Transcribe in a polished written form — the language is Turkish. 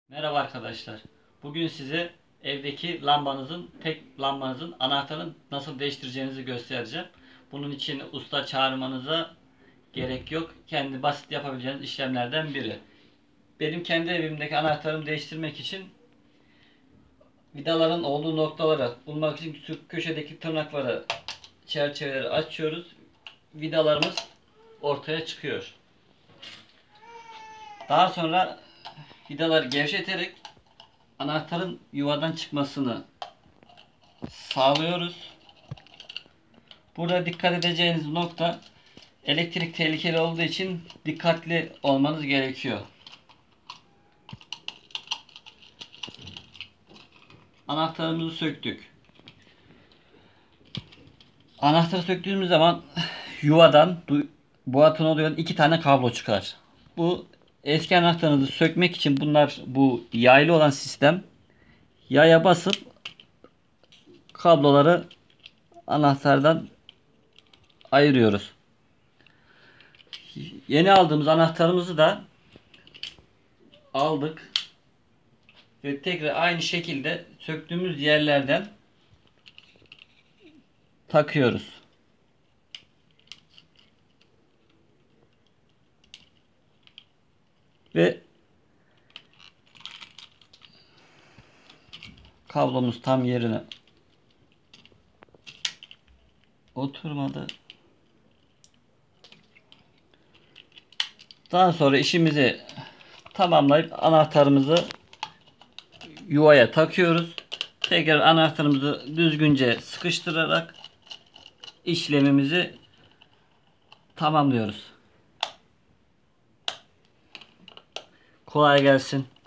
Merhaba arkadaşlar. Bugün size evdeki tek lambanızın anahtarını nasıl değiştireceğinizi göstereceğim. Bunun için usta çağırmanıza gerek yok. Kendi basit yapabileceğiniz işlemlerden biri. Benim kendi evimdeki anahtarımı değiştirmek için vidaların olduğu noktaları bulmak için şu köşedeki tırnakları, çerçeveleri açıyoruz. Vidalarımız ortaya çıkıyor. Daha sonra vidaları gevşeterek anahtarın yuvadan çıkmasını sağlıyoruz. Burada dikkat edeceğiniz nokta, elektrik tehlikeli olduğu için dikkatli olmanız gerekiyor. Anahtarımızı söktük. Anahtarı söktüğümüz zaman yuvadan buatına duyan iki tane kablo çıkar. Bu eski anahtarınızı sökmek için bu yaylı olan sistem, yaya basıp kabloları anahtardan ayırıyoruz. Yeni aldığımız anahtarımızı da aldık ve tekrar aynı şekilde söktüğümüz yerlerden takıyoruz. Ve kablomuz tam yerine oturmadı. Daha sonra işimizi tamamlayıp anahtarımızı yuvaya takıyoruz. Tekrar anahtarımızı düzgünce sıkıştırarak işlemimizi tamamlıyoruz. Kolay gelsin.